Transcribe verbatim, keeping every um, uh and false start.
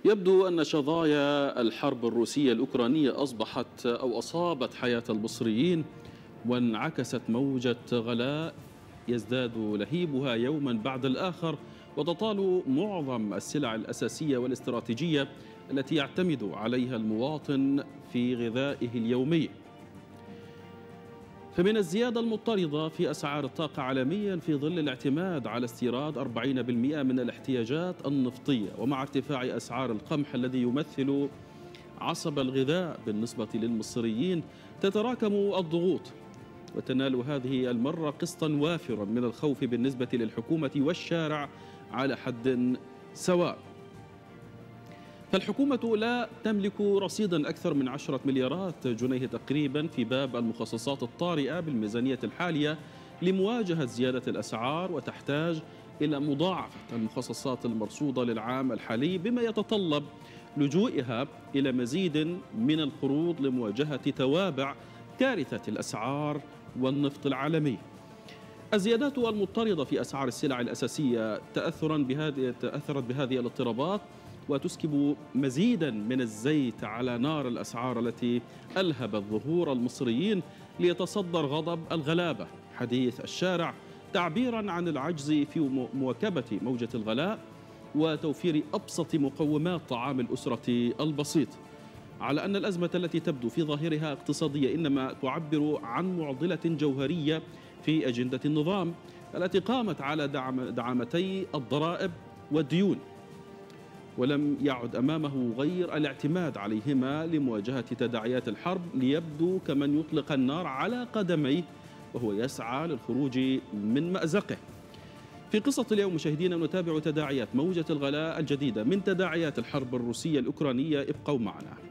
يبدو أن شظايا الحرب الروسية الأوكرانية أصبحت أو أصابت حياة المصريين، وانعكست موجة غلاء يزداد لهيبها يوما بعد الآخر، وتطال معظم السلع الأساسية والاستراتيجية التي يعتمد عليها المواطن في غذائه اليومي. فمن الزيادة المضطردة في أسعار الطاقة عالميا في ظل الاعتماد على استيراد أربعين بالمئة من الاحتياجات النفطية، ومع ارتفاع أسعار القمح الذي يمثل عصب الغذاء بالنسبة للمصريين، تتراكم الضغوط وتنال هذه المرة قسطا وافرا من الخوف بالنسبة للحكومة والشارع على حد سواء. فالحكومة لا تملك رصيدا أكثر من عشرة مليارات جنيه تقريبا في باب المخصصات الطارئة بالميزانية الحالية لمواجهة زيادة الأسعار، وتحتاج إلى مضاعفة المخصصات المرصودة للعام الحالي، بما يتطلب لجوئها إلى مزيد من القروض لمواجهة توابع كارثة الأسعار والنفط العالمي. الزيادات المضطردة في أسعار السلع الأساسية تأثرا بهذه تأثرت بهذه الاضطرابات، وتسكب مزيدا من الزيت على نار الأسعار التي ألهبت ظهور المصريين ليتصدر غضب الغلابة حديث الشارع، تعبيرا عن العجز في مواكبة موجة الغلاء وتوفير أبسط مقومات طعام الأسرة البسيط. على أن الأزمة التي تبدو في ظاهرها اقتصادية إنما تعبر عن معضلة جوهرية في أجندة النظام التي قامت على دعم دعامتي الضرائب والديون، ولم يعد أمامه غير الاعتماد عليهما لمواجهة تداعيات الحرب، ليبدو كمن يطلق النار على قدميه وهو يسعى للخروج من مأزقه. في قصة اليوم مشاهدينا نتابع تداعيات موجة الغلاء الجديدة من تداعيات الحرب الروسية الأوكرانية، ابقوا معنا.